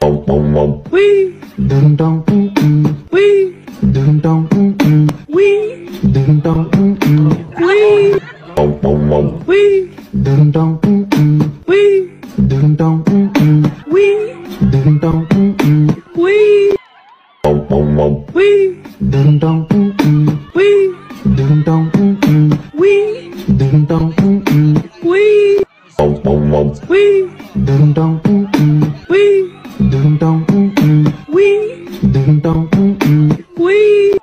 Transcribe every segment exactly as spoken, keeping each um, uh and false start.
Wee. Ding dong. Wee. Ding dong. Wee. Ding dong. Wee. Wee. Ding dong. Wee. Ding dong. Wee. Ding dong. Wee. Wee. Ding dong. Wee. Ding dong. Wee. Ding dong. Wee. Wee. Ding dong. Wee. Ding dong. Wee. Ding dong. Wee.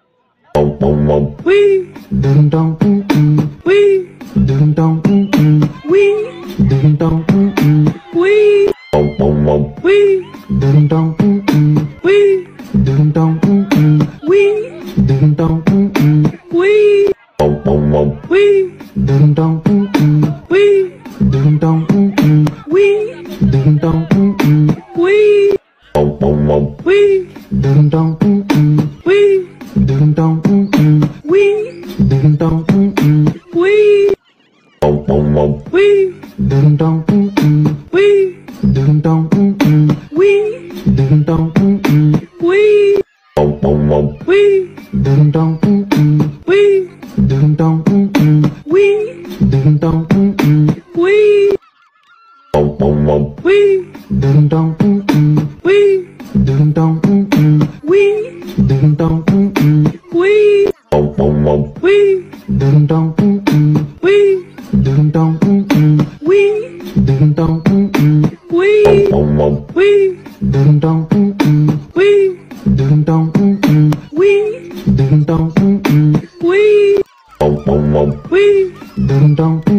Wee. Ding dong. Wee. Ding dong. Wee. Ding dong. Wee. Wee. Ding dong. Wee. Ding dong. Wee. Ding dong. Wee. Wee. Ding dong. Wee. Ding dong. Wee. Ding dong. Wee. Wee. Ding dong. Wee. Ding dong. Wee. Ding dong. Wee. Wee. Ding dong. Wee. Ding dong. Wee. Ding dong. Wee. Wee. Ding dong. Wee. Ding dong. Wee. Ding dong. Wee. Wee. Ding dong. Wee. Ding dong. Wee. Ding dong. Wee. Wee. Ding dong. Wee. Ding dong. Wee. Ding dong. Wee. Wee. Ding dong. Wee. Ding dong. Wee. Ding dong. Wee. Wee. Ding dong.